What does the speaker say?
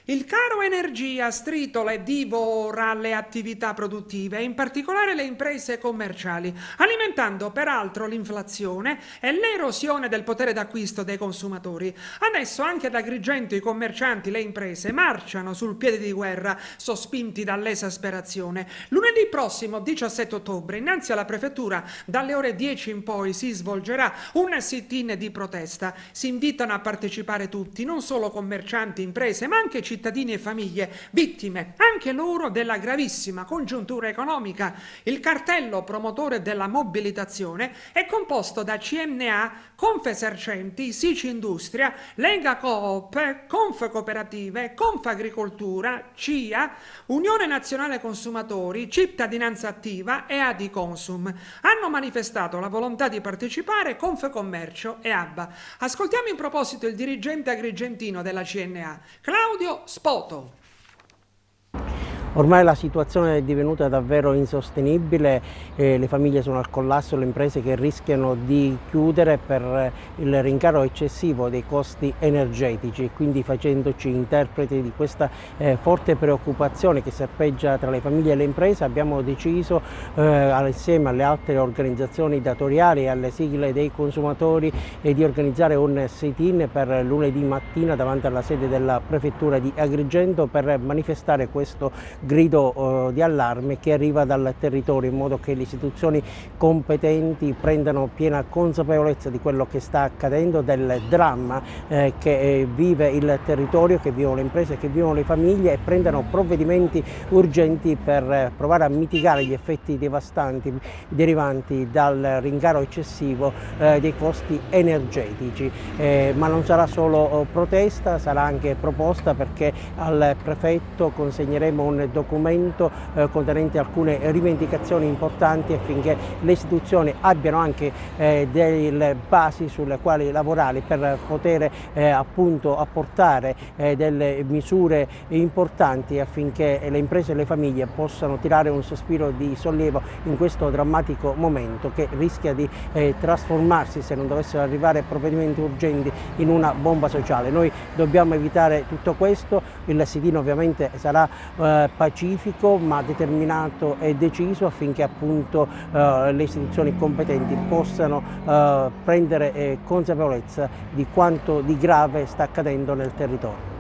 Il caro energia stritola e divora le attività produttive, in particolare le imprese commerciali, alimentando peraltro l'inflazione e l'erosione del potere d'acquisto dei consumatori. Adesso anche ad Agrigento i commercianti, le imprese, marciano sul piede di guerra, sospinti dall'esasperazione. Lunedì prossimo, 17 ottobre, innanzi alla prefettura, dalle ore 10 in poi si svolgerà un sit-in di protesta. Si invitano a partecipare tutti, non solo commercianti, imprese, ma anche cittadini e famiglie, vittime anche loro della gravissima congiuntura economica. Il cartello promotore della mobilitazione è composto da CNA, Confesercenti, Sicindustria, Lega Coop, Confcooperative, Confagricoltura, CIA, Unione Nazionale Consumatori, Cittadinanza Attiva e Adiconsum. Hanno manifestato la volontà di partecipare Confcommercio e ABBA. Ascoltiamo in proposito il dirigente agrigentino della CNA, Claudio Spoto. Ormai la situazione è divenuta davvero insostenibile, le famiglie sono al collasso, le imprese che rischiano di chiudere per il rincaro eccessivo dei costi energetici e quindi facendoci interpreti di questa forte preoccupazione che serpeggia tra le famiglie e le imprese abbiamo deciso insieme alle altre organizzazioni datoriali e alle sigle dei consumatori di organizzare un sit-in per lunedì mattina davanti alla sede della prefettura di Agrigento per manifestare questo grido di allarme che arriva dal territorio in modo che le istituzioni competenti prendano piena consapevolezza di quello che sta accadendo, del dramma che vive il territorio, che vivono le imprese, che vivono le famiglie e prendano provvedimenti urgenti per provare a mitigare gli effetti devastanti derivanti dal rincaro eccessivo dei costi energetici. Ma non sarà solo protesta, sarà anche proposta, perché al prefetto consegneremo un documento contenente alcune rivendicazioni importanti affinché le istituzioni abbiano anche delle basi sulle quali lavorare per poter appunto apportare delle misure importanti affinché le imprese e le famiglie possano tirare un sospiro di sollievo in questo drammatico momento che rischia di trasformarsi, se non dovessero arrivare provvedimenti urgenti, in una bomba sociale. Noi dobbiamo evitare tutto questo. Il sit-in ovviamente sarà pacifico ma determinato e deciso affinché appunto le istituzioni competenti possano prendere consapevolezza di quanto di grave sta accadendo nel territorio.